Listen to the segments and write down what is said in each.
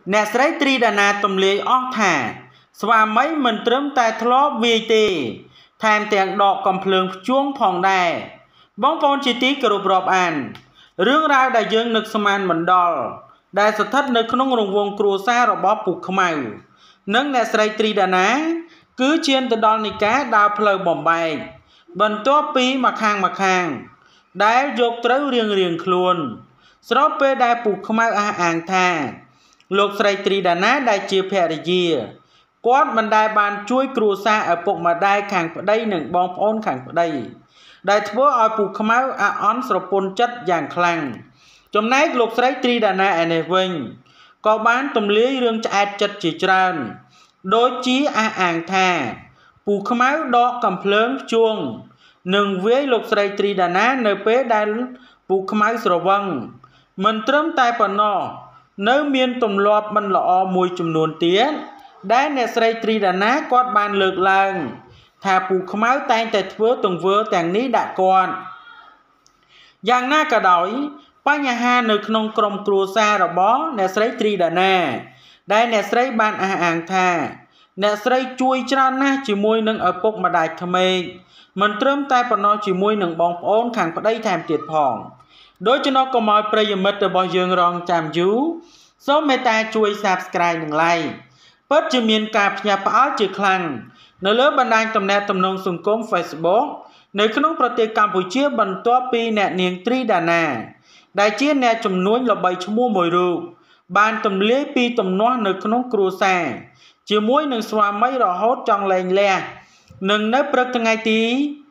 អ្នកស្រីត្រីដាណាទំលាយអស់ថាស្វាមីមិនត្រឹមតែធ្លាប់វាយទេថែមទាំងដកកំភ្លើងភ្ជួងផងដែរបងប្អូនជាទីគោរពរាប់អានរឿងរ៉ាវដែលយើងនឹកស្មានមិនដល់ដែលស្ថិតនៅក្នុងរង្វង់គ្រួសាររបស់ពូខ្មៅនិងអ្នកស្រីត្រីដាណាគឺឈានទៅដល់នីការដើរផ្លូវបំបែកបន្ទាប់ពីម្ខាងដែលយកត្រូវរៀងខ្លួនស្របពេលដែលពូខ្មៅអះអាងថាលោកស្រីត្រីដាណាដែលជាភរិយាគាត់មិនដែលបានជួយគ្រួសារឪពុកម្ដាយខាងប្តីនិងបងប្អូនខាងប្តីដែលធ្វើឲ្យពូខ្មៅអាក់អន់ស្រពន់ចិត្តយ៉ាងខ្លាំងចំណែកលោកស្រីត្រីដាណាឯនេះវិញក៏បានទម្លាយរឿងឆ្អែតចិត្តជាច្រើនដូចជាអះអាងថាពូខ្មៅដកកំភ្លើងភ្ជួងនិងវាយលោកស្រីត្រីដាណានៅពេលដែលពូខ្មៅស្រវឹងមិនត្រឹមតែប៉ុណ្ណោះនៅមានទម្លាប់មិនល្អមួយចំនួនទៀតដែលអ្នកស្រីត្រីដាណាគាត់បានលើកឡើងថាពូខ្មៅតែងតែធ្វើទង្វើទាំងនេះដាក់គាត់យ៉ាងណាក៏ដោយបញ្ហានៅក្នុងក្រុមគ្រួសាររបស់អ្នកស្រីត្រីដាណាដែលអ្នកស្រីបានអះអាងថាអ្នកស្រីជួយច្រើនណាស់ជាមួយនឹងឪពុកម្ដាយក្មេកមិនត្រឹមតែប៉ុណ្ណោះជាមួយនឹងបងប្អូនខាងប្តីថែមទៀតផងដូច្នោះកុំឲ្យប្រិយមិត្តរបស់យើងរងចាំយូរសូមមេត្តាជួយ Subscribe និង Like ពិតជាមានការភ្ញាក់ផ្អើលជាខ្លាំងនៅលើបណ្ដាញទំនាក់ទំនងសង្គម Facebook នៅក្នុងប្រទេសកម្ពុជាបន្ទាប់ពីអ្នកនាងត្រីដាណាដែលជាអ្នកជំនួញល្បីឈ្មោះមួយរូបបានទម្លាយពីទំនាស់នៅក្នុងគ្រួសារជាមួយនឹងស្វាមីរហូតចង់លែងលះនិងនៅព្រឹកថ្ងៃទី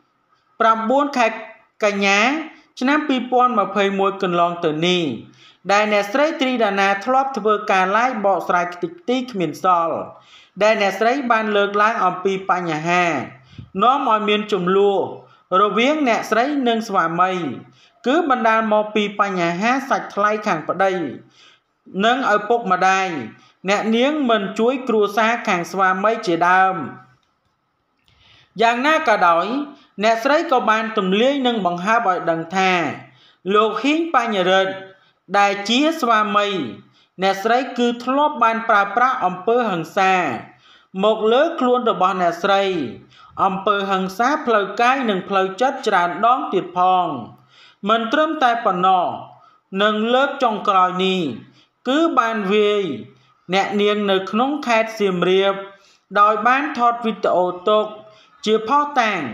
9 ខែកញ្ញាឆ្នាំ2021កន្លងទៅនេះដែលអ្នកស្រីត្រីដាណាធ្លាប់ធ្វើការ live បកស្រាយខ្ទេចខ្ទីគ្មានសល់ដែលអ្នកស្រីបានលើកឡើងអំពីបញ្ហានាំឲ្យមានជម្លោះរវាងអ្នកស្រីនិងស្វាមីគឺបណ្ដាលមកពីបញ្ហាសាច់ថ្លៃខាងប្តីនិងឪពុកម្ដាយអ្នកនាងមិនជួយគ្រួសារខាងស្វាមីជាដើមយ៉ាងណាក៏ដោយអ្នកស្រីក៏បានទម្លាយនិងបង្ហើបឲ្យដឹងថាលោកហ៊ីងបញ្ញរិទ្ធដែលជាស្វាមីអ្នកស្រីគឺធ្លាប់បានប្រើប្រាស់អំពើហិង្សាមកលើខ្លួនរបស់អ្នកស្រីអំពើហិង្សាផ្លូវកាយនិងផ្លូវចិត្តច្រើនដងទៀតផងមិនត្រឹមតែប៉ុណ្ណោះនឹងលើកចុងក្រោយនេះគឺបានវាយអ្នកនាងនៅក្នុងខេត្តសៀមរាបដោយបានថតវីដេអូទុកជាផុសតាង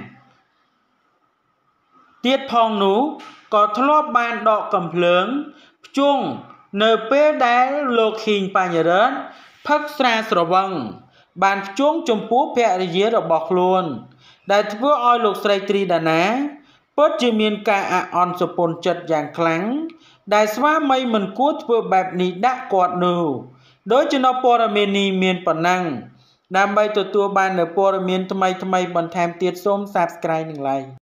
ទៀតផងនោះក៏ធ្លាប់បានដកកំភ្លើងភ្ជុងនៅពេលដែលលោកហ៊ីងបញ្ញរិទ្ធផឹកស្រាស្រវឹងបានភ្ជុងចំពោះភរិយារបស់ខ្លួនដែលធ្វើឲ្យលោកស្រីត្រីដាណាពិតជាមានការអាក់អន់ស្រពន់ចិត្តយ៉ាងខ្លាំងដែលស្វាមីមិនគួរធ្វើបែបនេះដាក់គាត់នោះដោយចំណុចព័ត៌មាននេះមានប៉ុណ្ណឹងដើម្បីទទួលបាននូវព័ត៌មានថ្មីបន្ថែមទៀតសូម Subscribe និង Like